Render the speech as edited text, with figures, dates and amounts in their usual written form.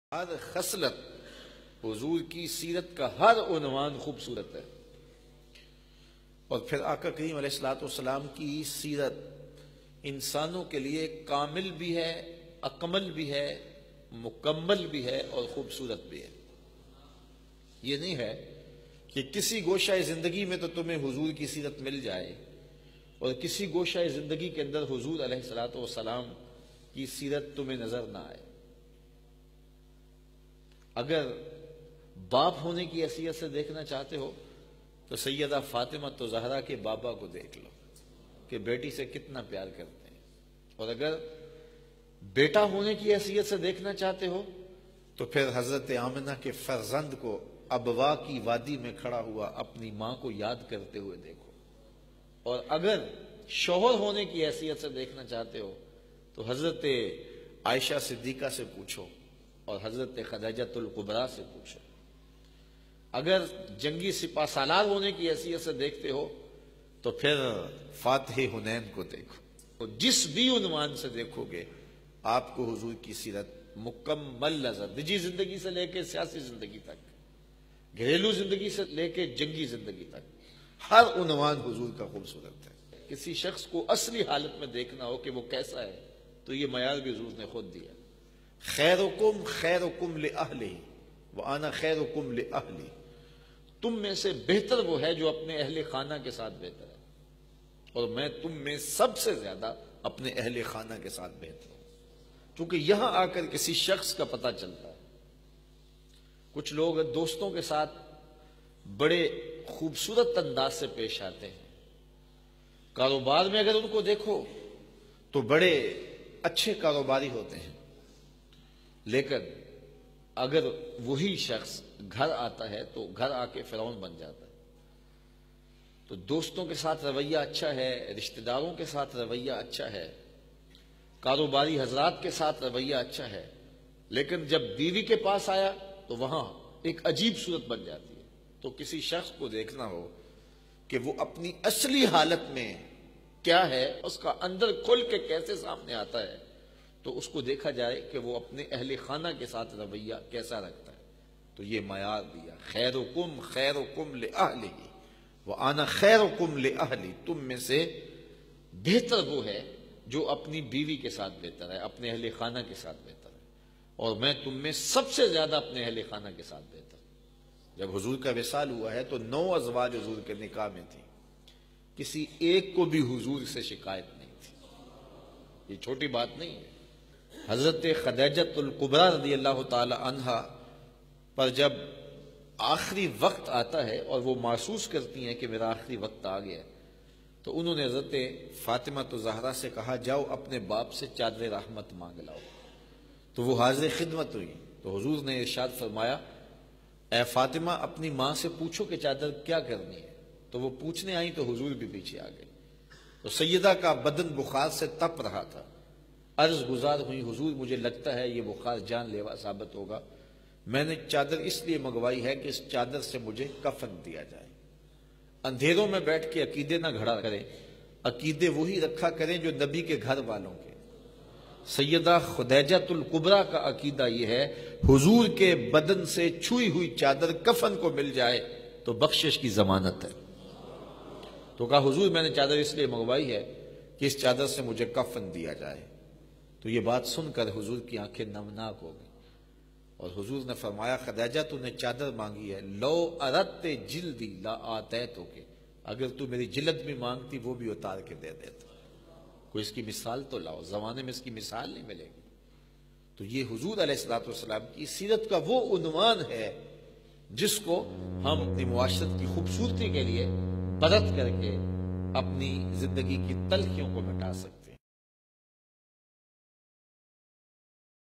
ہر خصلت حضور کی سیرت کا ہر عنوان خوبصورت ہے۔ اور پھر آقا کریم علیہ الصلوۃ والسلام کی سیرت انسانوں کے لیے کامل بھی ہے، اکمل بھی ہے، مکمل بھی ہے اور خوبصورت بھی ہے۔ یہ نہیں ہے کہ کسی گوشہ زندگی میں تو تمہیں حضور کی سیرت مل جائے اور کسی گوشہ زندگی کے اندر حضور علیہ الصلوۃ والسلام کی سیرت تمہیں نظر نہ آئے۔ اگر باپ ہونے کی حیثیت سے دیکھنا چاہتے ہو تو سیدہ فاطمہ تو زہرا کے بابا کو دیکھ لو کہ بیٹی سے کتنا پیار کرتے ہیں، اور اگر بیٹا ہونے کی حیثیت سے دیکھنا چاہتے ہو تو پھر حضرت آمنہ کے فرزند کو ابوا کی وادی میں کھڑا ہوا اپنی ماں کو یاد کرتے ہوئے دیکھو، اور اگر شوہر ہونے کی حیثیت سے دیکھنا چاہتے ہو تو حضرت عائشہ صدیقہ سے پوچھو اور حضرت خدیجہ الکبریٰ سے پوچھو۔ اگر جنگی سپہ سالار ہونے کی حیثیت سے دیکھتے ہو تو پھر فاتح حنین کو دیکھو۔ اور جس بھی عنوان سے دیکھو گے آپ کو حضور کی سیرت مکمل نظر، نجی زندگی سے لے کے سیاسی زندگی تک، گھریلو زندگی سے لے کے جنگی زندگی تک، ہر عنوان حضور کا خوبصورت ہے۔ کسی شخص کو اصلی حالت میں دیکھنا ہو کہ وہ کیسا ہے تو یہ معیار بھی حضور نے خود دیا۔ خیرکم خیرکم لأہلہ وانا خیرکم لأہلی، تم میں سے بہتر وہ ہے جو اپنے اہل خانہ کے ساتھ بہتر ہے، اور میں تم میں سب سے زیادہ اپنے اہل خانہ کے ساتھ بہتر ہوں۔ کیونکہ یہاں آ کر کسی شخص کا پتہ چلتا ہے۔ کچھ لوگ دوستوں کے ساتھ بڑے خوبصورت انداز سے پیش آتے ہیں، کاروبار میں اگر ان کو دیکھو تو بڑے اچھے کاروباری ہوتے ہیں، لیکن اگر وہی شخص گھر آتا ہے تو گھر آ کے فرعون بن جاتا ہے۔ تو دوستوں کے ساتھ رویہ اچھا ہے، رشتہ داروں کے ساتھ رویہ اچھا ہے، کاروباری حضرات کے ساتھ رویہ اچھا ہے، لیکن جب بیوی کے پاس آیا تو وہاں ایک عجیب صورت بن جاتی ہے۔ تو کسی شخص کو دیکھنا ہو کہ وہ اپنی اصلی حالت میں کیا ہے، اس کا اندر کھل کے کیسے سامنے آتا ہے، تو اس کو دیکھا جائے کہ وہ اپنے اہل خانہ کے ساتھ رویہ کیسا رکھتا ہے۔ تو یہ معیار دیا، خیرکم خیرکم لأہلہ وانا خیرکم لأہلی، تم میں سے بہتر وہ ہے جو اپنی بیوی کے ساتھ بہتر ہے، اپنے اہل خانہ کے ساتھ بہتر ہے، اور میں تم میں سب سے زیادہ اپنے اہل خانہ کے ساتھ بہتر ہوں۔ جب حضور کا وصال ہوا ہے تو 9 ازواج حضور کے نکاح میں تھی، کسی ایک کو بھی حضور سے شکایت نہیں تھی۔ یہ چھوٹی بات نہیں ہے۔ حضرت خدیجہ الکبریٰ رضی اللہ تعالی عنہا پر جب آخری وقت آتا ہے اور وہ محسوس کرتی ہیں کہ میرا آخری وقت آ گیا ہے، تو انہوں نے حضرت فاطمہ زہرا سے کہا جاؤ اپنے باپ سے چادر رحمت مانگ لاؤ۔ تو وہ حاضر خدمت ہوئی تو حضور نے ارشاد فرمایا اے فاطمہ اپنی ماں سے پوچھو کہ چادر کیا کرنی ہے۔ تو وہ پوچھنے آئیں تو حضور بھی پیچھے آ گئے۔ تو سیدہ کا بدن بخار سے تپ رہا تھا، عرض گزار ہوئی حضور مجھے لگتا ہے یہ بخار جان لیوا ثابت ہوگا، میں نے چادر اس لیے منگوائی ہے کہ اس چادر سے مجھے کفن دیا جائے۔ اندھیروں میں بیٹھ کے عقیدے نہ گھڑا کریں، عقیدے وہی رکھا کریں جو نبی کے گھر والوں کے۔ سیدہ خدیجہ الکبریٰ کا عقیدہ یہ ہے حضور کے بدن سے چھوئی ہوئی چادر کفن کو مل جائے تو بخشش کی ضمانت ہے۔ تو کہا حضور میں نے چادر اس لیے منگوائی ہے کہ اس چادر سے مجھے کفن دیا جائے۔ تو یہ بات سن کر حضور کی آنکھیں نمناک ہو گئی، اور حضور نے فرمایا خدیجہ تو نے چادر مانگی ہے، لو اردت جلدی لا آتیتک، اگر تو میری جلد بھی مانگتی وہ بھی اتار کے دے دیتا۔ کوئی اس کی مثال تو لاؤ، زمانے میں اس کی مثال نہیں ملے گی۔ تو یہ حضور علیہ الصلوۃ والسلام کی سیرت کا وہ عنوان ہے جس کو ہم اپنی معاشرت کی خوبصورتی کے لیے برت کر کے اپنی زندگی کی تلخیوں کو مٹا سکتے ہیں۔